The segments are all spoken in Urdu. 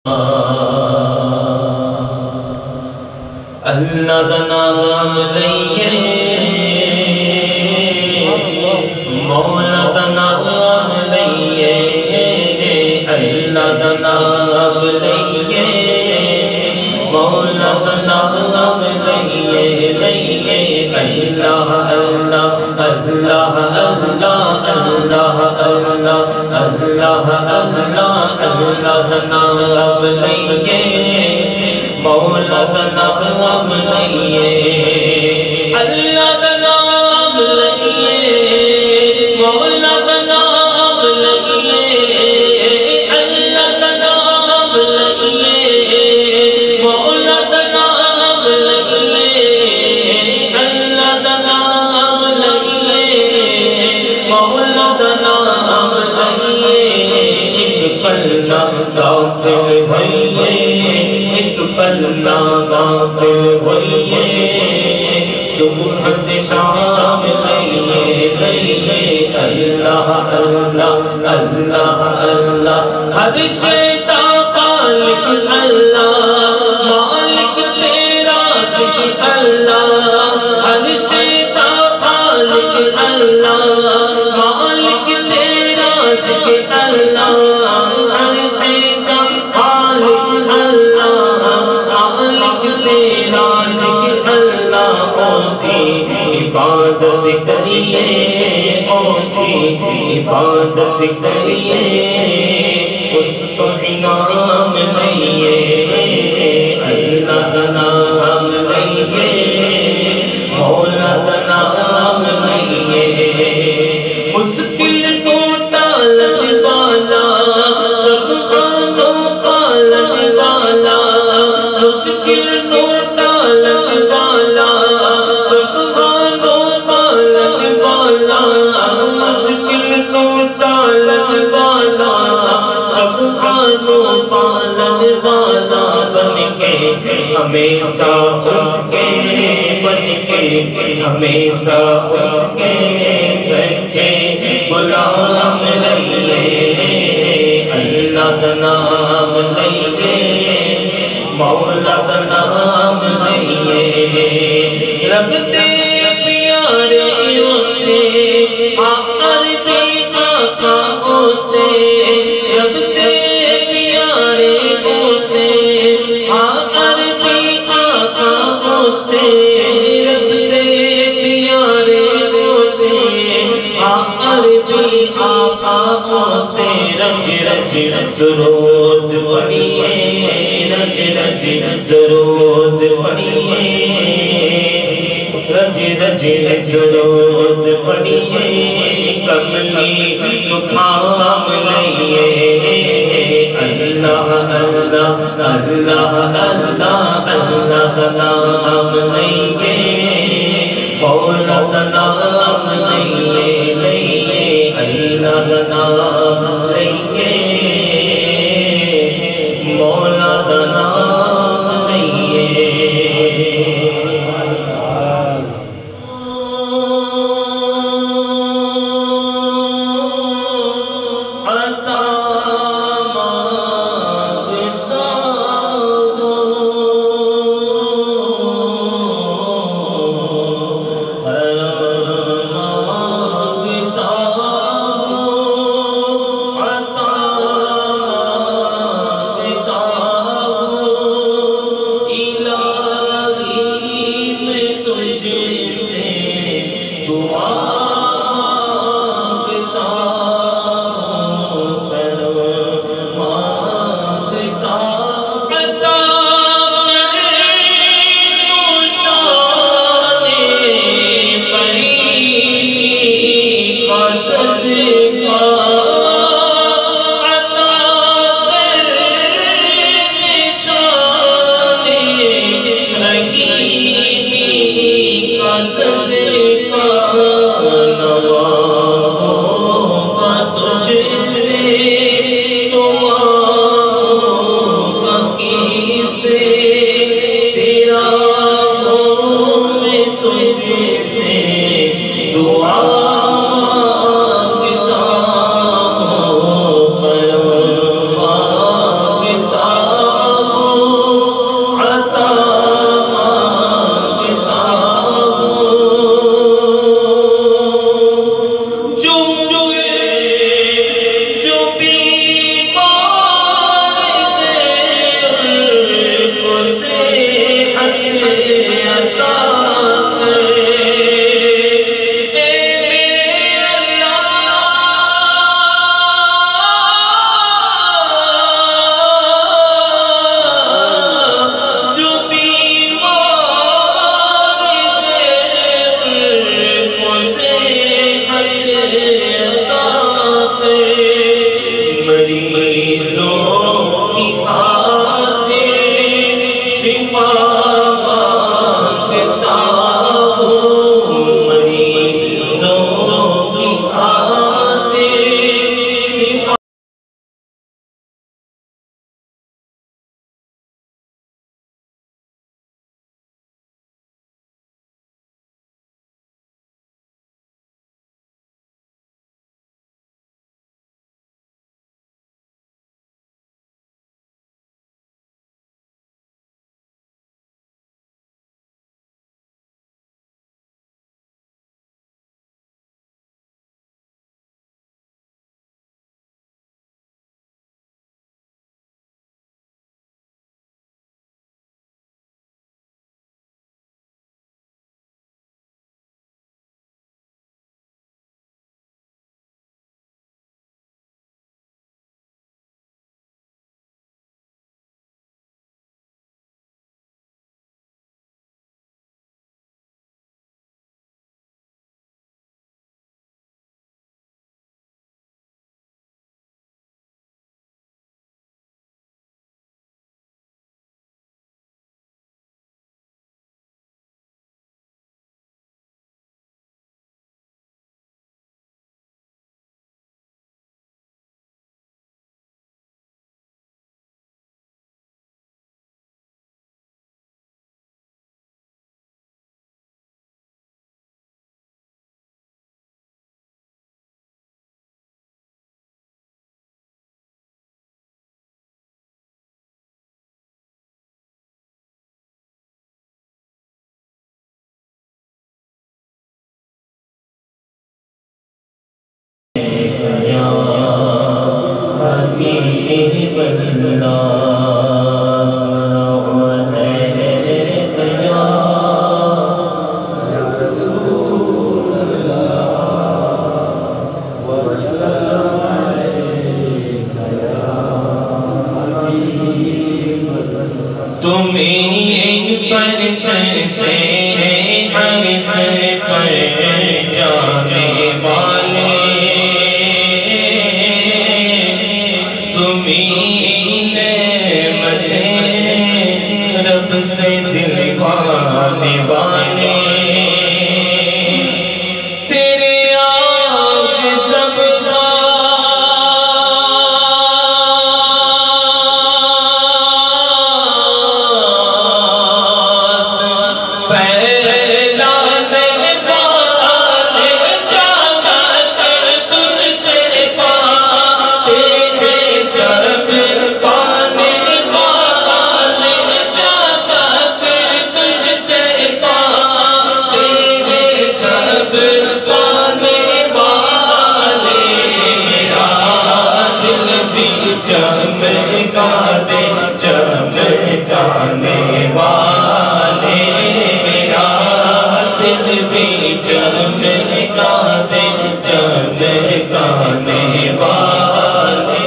اللہ دا نام لئیے مولا دا نام لئیے اللہ دا نام لئیے مولا دا نام لئیے اللہ اللہ اللہ اللہ اللہ اللہ اللہ اللہ اللہ دا نام لئیے مولا دا نام لئیے اللہ دا نام لئیے مولا دا نام لئیے اللہ دا نام لئیے مولا دا نام لئیے اللہ دا نام لئیے مولا دا نام لئیے ایک پل نہ غافل ہوئیے ایک پل نہ غافل ہوئیے صبح شام لئیے اللہ اللہ اللہ اللہ ہر شے کا خالق اللہ مالک تیرا ذکر اللہ ہر شے کا خالق اللہ مالک تیرا ذکر اللہ ہر شے کا خالق اللہ مالک تیرا ذکر اللہ اوتی عبادت کریے اوتی عبادت کریے اس کو انعام لئیے اللہ دا نام لئیے مولا دا نام لئیے مشکل کو ٹالنے والا سب خانوں پالنے والا مشکل کو ٹالنے والا سب خانوں پالنے والا مشکل کو ٹالنے والا سب خانوں پالنے والا بن کے ہمیشہ اس کے بن کے ہمیشہ اس کے سچے غلام لئیے اللہ دا نام لئیے مولا دا نام لئیے رب دے پیارے ہوتے عربی آقا ہوتے رب دے پیارے ہوتے عربی آقا ہوتے رب دے پیارے ہوتے عربی آقا ہوتے رج رج درود پڑھیے رج رج درود پڑھیے رج رج درود پڑھیے کملی کو تھام لئیے اللہ اللہ اللہ اللہ اللہ دا نام لئیے مولا دا نام لئیے اللہ دا نام لئیے مولا دا نام لئیے عطا مانگتا ہوں تمہیں پر سر سے عرص پر جانے والے، تمہیں نعمتیں رب سے دلوانے والے، چمکانے والے، میرا دل بھی چمکانے والے،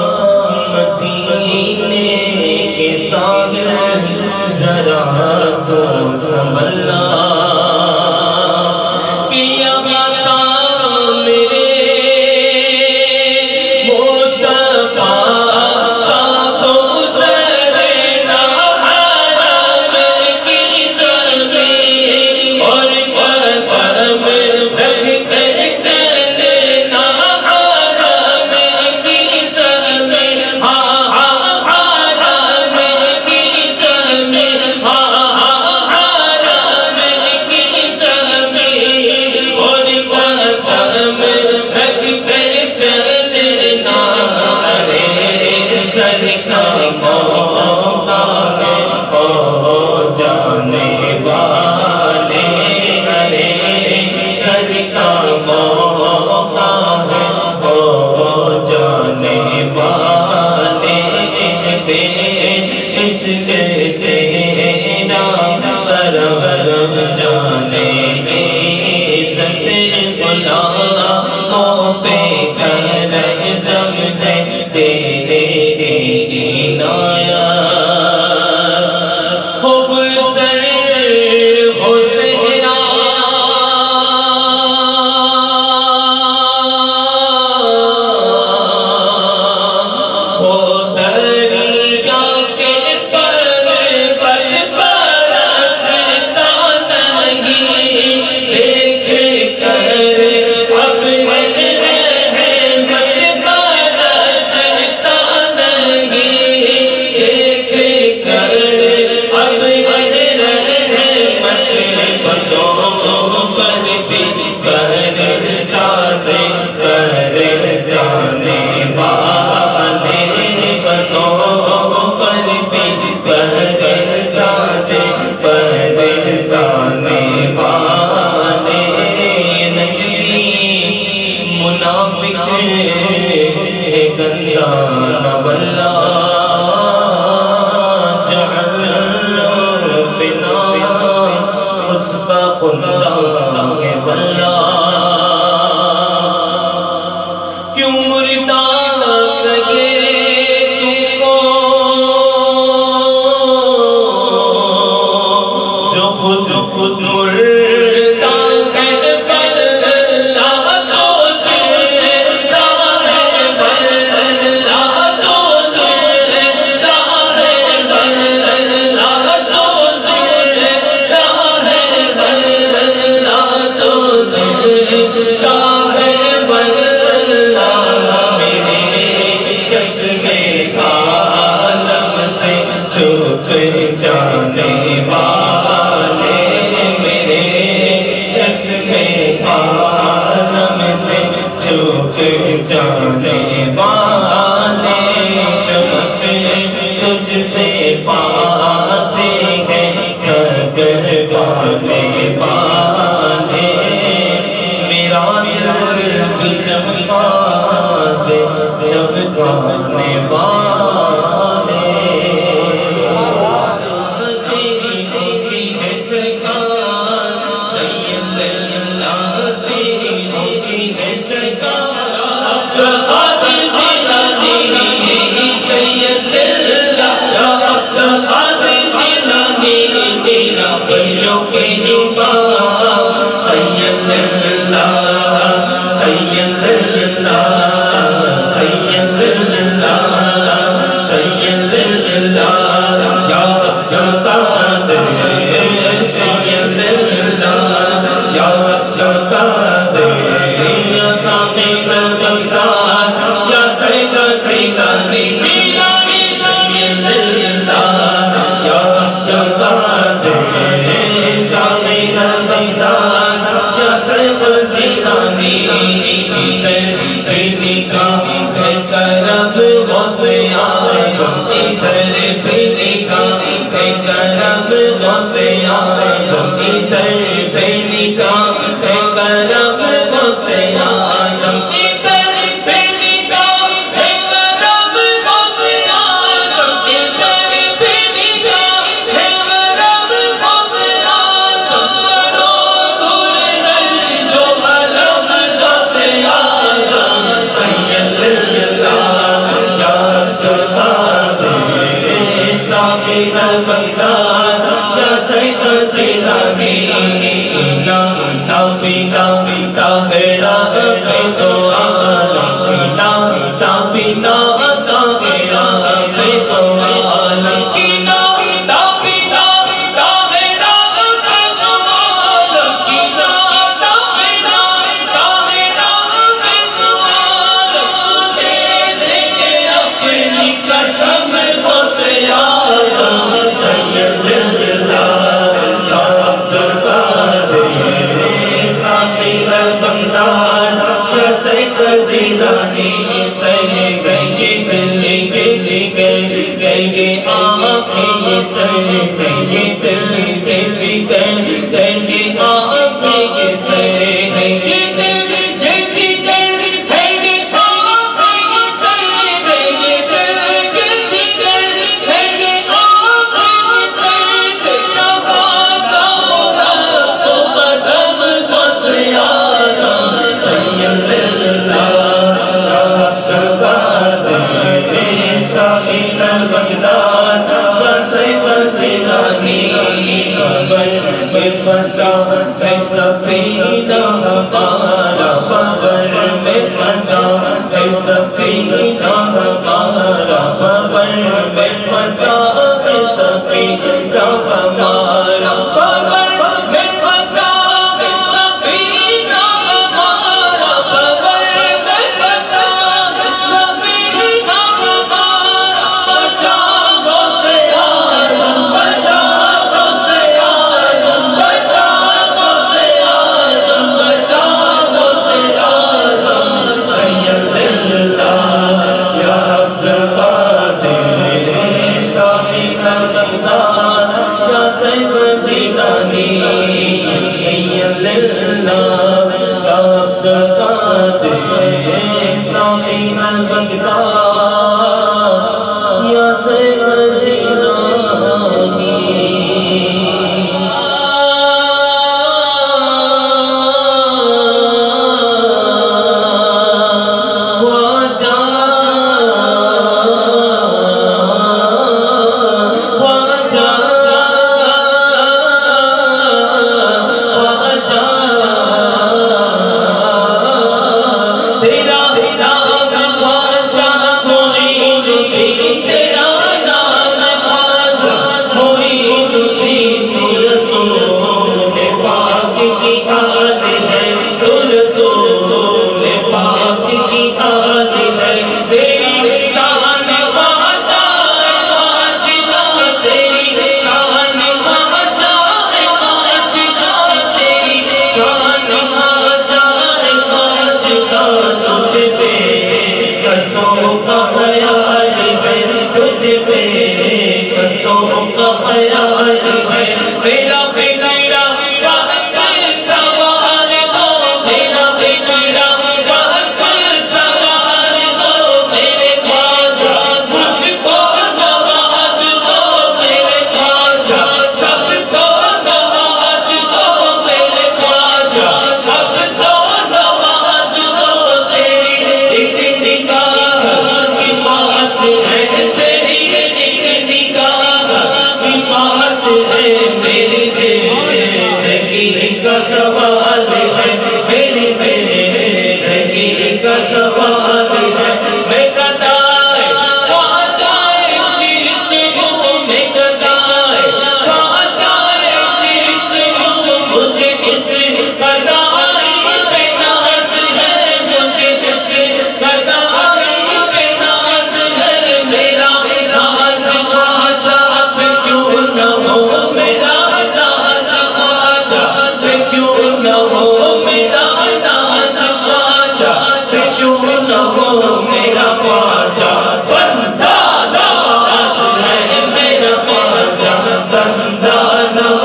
مدینے کے ساحل ذرا تو سنبھلنا، جانے والے چمک تجھ سے پاتے ہیں سب والے والے، میرا دل بھی چمکا دے چمکانے والے، تیری اونچی ہے سرکار سید اللہ، تیری اونچی ہے سرکار قادر جیلانی سید اللہ، یا عبد القادر غوثِ اعظم ادھر پہ نگاہ ہے کرم غوثِ اعظم ادھر پہ نگاہ ہے کرم غوثِ اعظم ادھر پہ نگاہ ہے کرم غوثِ اعظم کرو دور ہے جو علم غوثِ اعظم سید اللہ یا عبدالقادر سابق البغداد یا سید جیلانی لا تابینا تاہرہ پہ تو عالم لا تابینا تاہرہ پہ تو عالم کی لا تابینا تاہرہ پہ تو عالم کی لا تابینا تاہرہ پہ تو عالم تجھے دے کے اپنی قسم غوثِ اعظم سید اللہ یا عبدالقادر سابق البغداد یا سید جیلانی سر گئیں گے دل کے جگر گئیں گے آنکھیں یہ سر گئیں گے دل کے جگر گئیں گے آنکھیں یہ سر گئیں گے دل کے جگر گئیں گے آنکھیں یہ سر گئیں گے دل کے جگر گئیں گے آنکھیں یہ سر چاہا چاہو گا تو قدم غوثِ اعظم سید اللہ یا عبدالقادر سابق البغداد یا سید جیلانی قبر میں فضا ہے سفینہ ہمارا قبر میں فضا ہے سفینہ ہمارا قبر میں فضا ہے سفینہ ہمارا قبر میں فضا ہے سفینہ ہمارا قبر میں فضا ہے سفینہ ہمارا بچا غوثِ اعظم بچا غوثِ اعظم بچا غوثِ اعظم بچا غوثِ اعظم سید اللہ یا عبدالقادر سابق البغداد یا سید جیلانی سید اللہ یا عبدالقادر سابق البغداد یا سید جیلانی واجا واجا واجا تیرا نام خواجہ معین الدین تیرا نام خواجہ معین الدین تو رسول پاک کی آل ہے تو رسول پاک کی آل ہے تیری شان خواجہ ماجدہ تیری شان خواجہ ماجدہ تیری شان خواجہ ماجدہ تجھ پہ قصوں کا خیال ہے تجھ پہ قصوں کا خیال ہے میرا بیٹا سوار دو میرا بیٹا سوار دو میرے خواجہ مجھ کو نواز دو میرے خواجہ سب کو نواز دو میرے خواجہ اب تو نواز دو تیری ایک نگاہ کی بات ہے تیری ایک نگاہ کی بات ہے میری زندگی کا سوال ہے میری زندگی کا سوال ہے میں گدائے خواجہ چیز ہوں میں گدائے خواجہ چیز ہوں مجھے اس گدائی پہ ناز ہے مجھے اس گدائی پہ ناز ہے میرا ناز خواجہ پہ کیوں نہ ہو میرا ناز خواجہ پہ کیوں نہ ہو میرا ناز خواجہ پہ کیوں نہ ہو میرا خواجہ بندہ نواز ہے میرا خواجہ بندہ نواز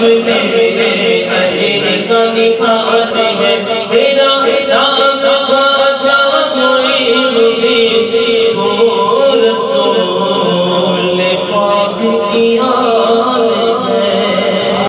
میں علی کا نشان ہے